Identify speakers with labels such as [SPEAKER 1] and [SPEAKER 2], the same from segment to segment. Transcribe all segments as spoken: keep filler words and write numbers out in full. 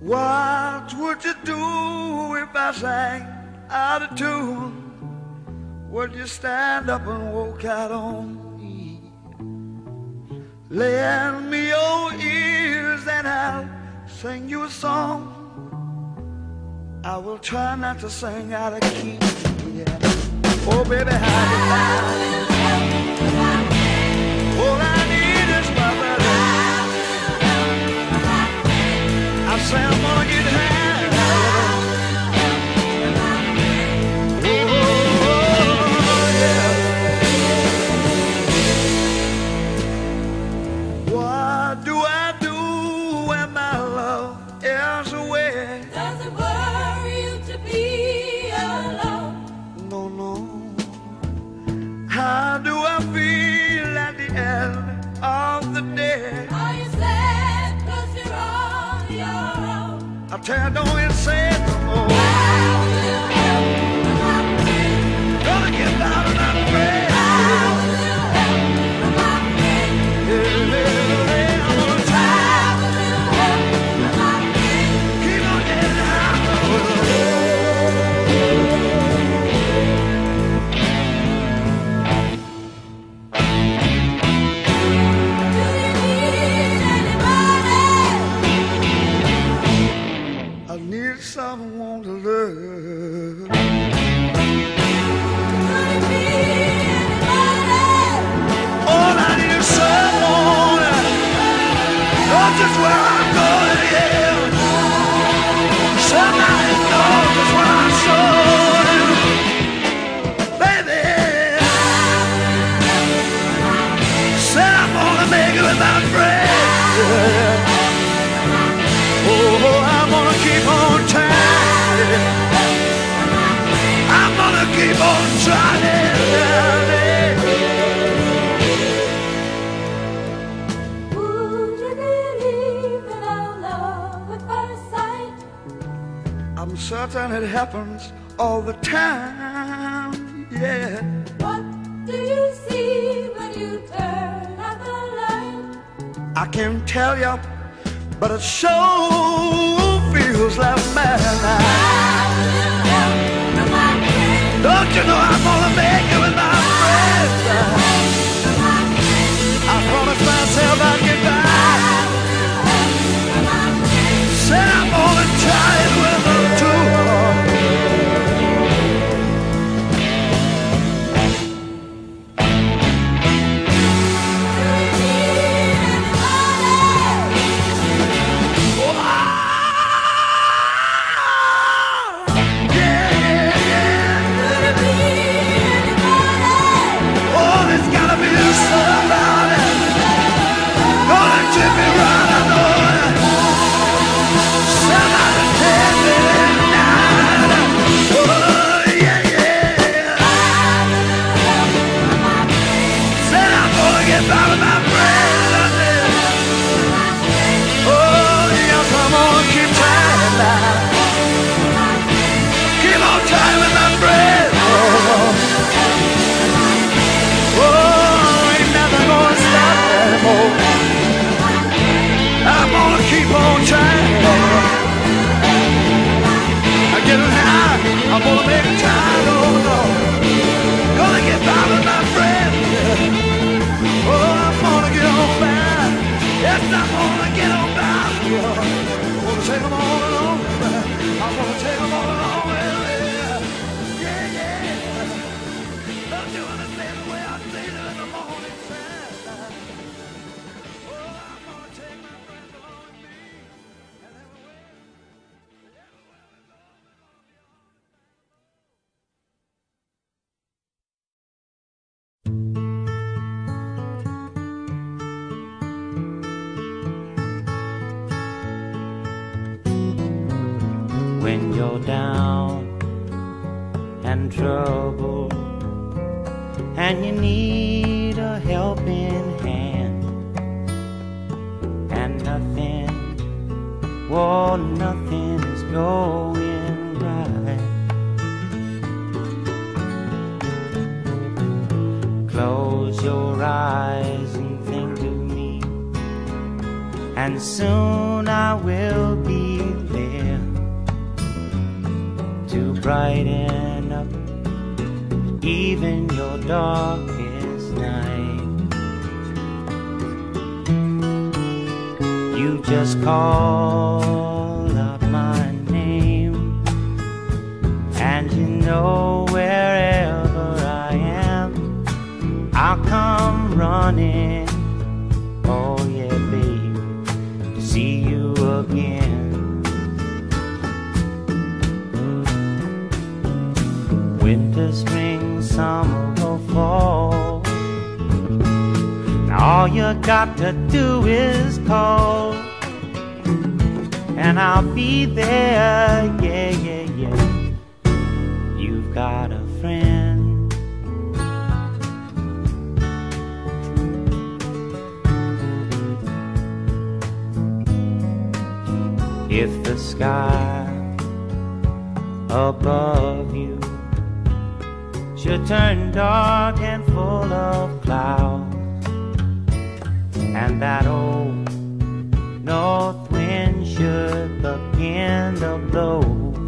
[SPEAKER 1] What would you do if I sang out of tune? Would you stand up and walk out on me? Lend me your ears and I'll sing you a song. I will try not to sing out of key. Yeah. Oh baby, how you like? All I need is my baby. I say I'm gonna get high. How do I feel at the end of the day?
[SPEAKER 2] Are you sad cause you're on your own?
[SPEAKER 1] I tell you, don't even say it no more. Gonna get out of my brain. Someone to love. All I need is someone. Know just where I'm going, yeah. Somebody knows just where I'm going, baby. Said I'm gonna make it with my friend. Oh, I'm gonna keep on trying. I'm gonna keep on trying.
[SPEAKER 2] Would you believe in our love at first sight?
[SPEAKER 1] I'm certain it happens all the time, yeah.
[SPEAKER 2] What do you see when you turn out the light?
[SPEAKER 1] I can't tell you, but it sure feels like madness. Don't you know I'm gonna make it with my friends? I promised myself I'd get back. Said I'm gonna try it with them too. I'm gonna make it time, oh no. Gonna get by with my friends. Oh, I'm gonna get on back. Yes, I'm gonna get on back. I'm gonna take them all along. I'm gonna take them all along with me. Yeah, yeah. Don't you understand the way I feel in the morning sun? Oh, I'm gonna take my friends along with me. And everywhere.
[SPEAKER 3] When you're down and troubled and you need a helping hand, and nothing, well, nothing is going right. Close your eyes and think of me, and soon I will be there. brighten up even your darkest night. You just call out my name, and you know wherever I am, I'll come running. Oh yeah, babe, to see you again. Winter, spring, summer, or fall, now all you got to do is call, and I'll be there, yeah, yeah, yeah. You've got a friend. If the sky above you should turn dark and full of clouds, and that old north wind should begin to blow,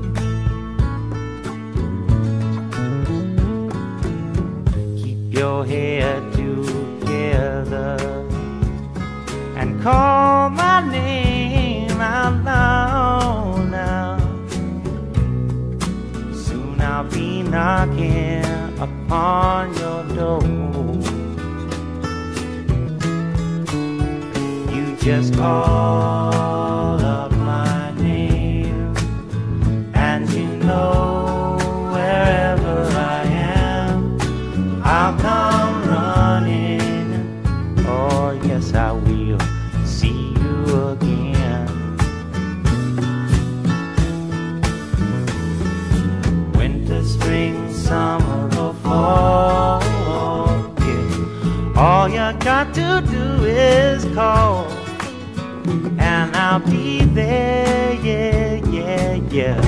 [SPEAKER 3] keep your head together and call my name out loud now. Soon I'll be knocking upon your door. You just call up my name, and you know wherever I am, I'll come running. Oh yes, I will see you again. Winter, spring, summer, oh, yeah. All you got to do is call, and I'll be there, yeah, yeah, yeah.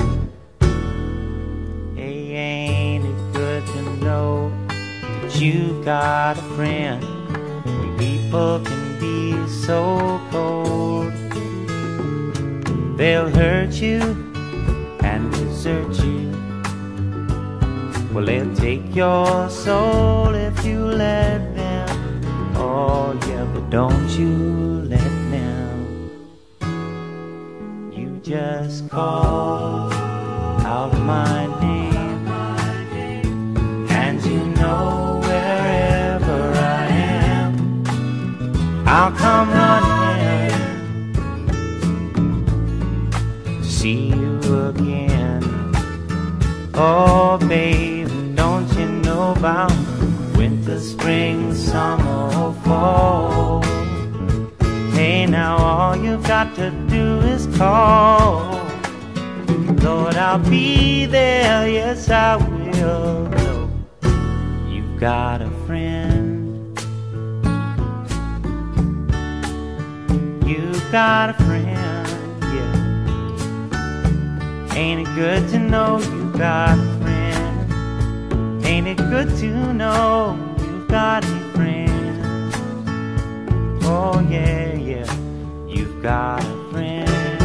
[SPEAKER 3] Hey, ain't it good to know that you've got a friend? When people can be so cold, they'll hurt you and desert you. Well, they'll take your soul if you let them. Oh yeah, but don't you let them. You just call out my name, and you know wherever I am, I'll come running to see you again. Oh babe, don't you know about winter, spring, summer, or fall? Hey, now all you've got to do is call. Lord, I'll be there, yes I will. No, you've got a friend. You've got a friend, yeah. Ain't it good to know you've got a friend? Ain't it good to know you've got a friend? Oh yeah, yeah, you've got a friend.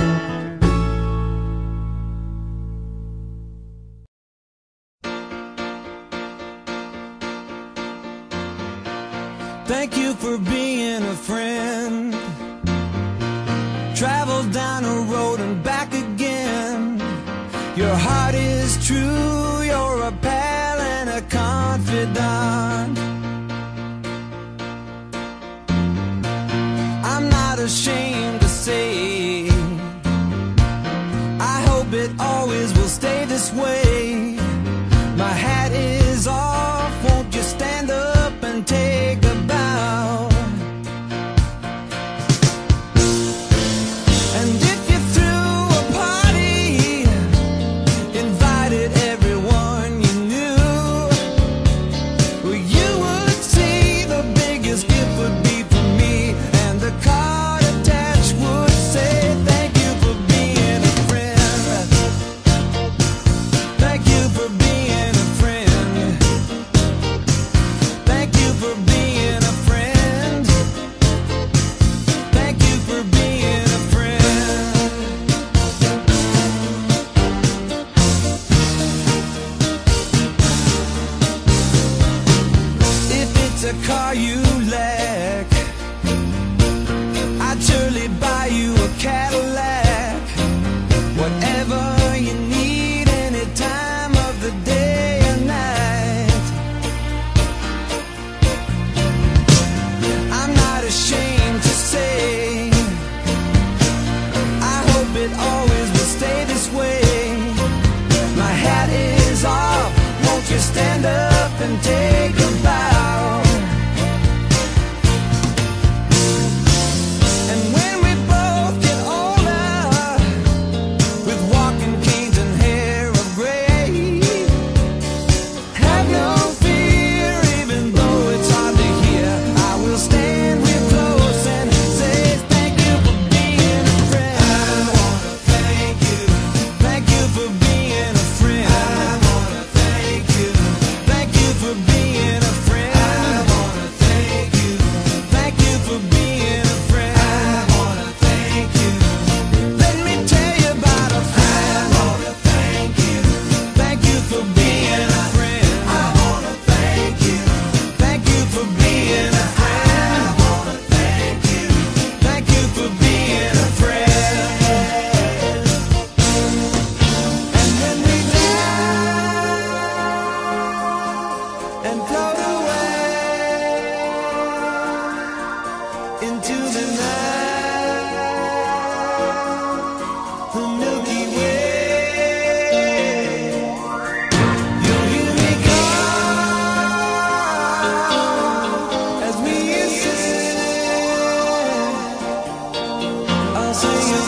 [SPEAKER 1] Thank you for being a friend. Travel down a road and back again. Your heart is true, you're a pal and a confidant. I'm not ashamed to say, I hope it always will stay this way. My hat is off, won't you stand up and take a bow? And if you threw a party, invited everyone you knew, well, you would see the biggest gift would be for me, and the card attached would say, thank you for being a friend. Thank you for Cadillac, whatever you need, any time of the day or night. I'm not ashamed to say, I hope it always will stay this way. My hat is off, won't you stand up and take a bow? And when we both get older, with walking canes and hair of gray, have no fear, even though it's hard to hear, I will stand real close and say thank you for being a friend. I wanna thank you. Thank you for being a friend. I wanna thank you. Thank you for being a friend. I wanna thank you. Thank you for being a friend. I wanna thank you. Let me tell you about a friend. I wanna thank you. Thank you for being a friend. I wanna thank you. Thank you for being a friend. I wanna thank you. Thank you for being a friend. And when we die and float away into the night, the Milky Way, you'll hear me call as we ascend. I'll sing your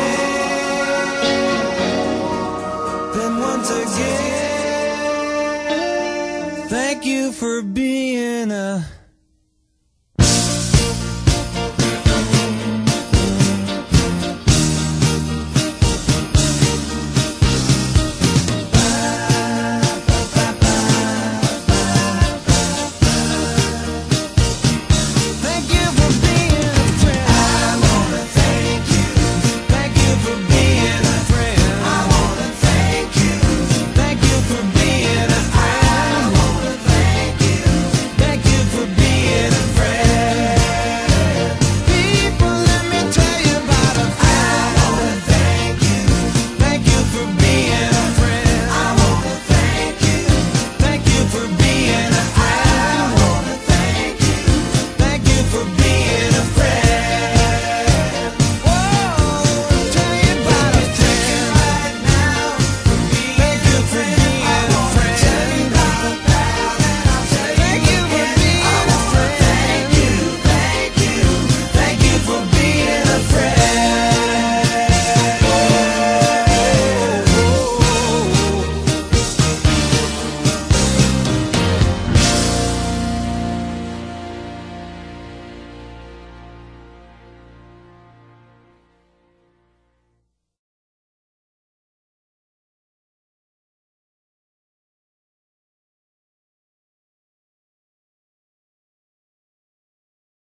[SPEAKER 1] name, then once again, thank you for being a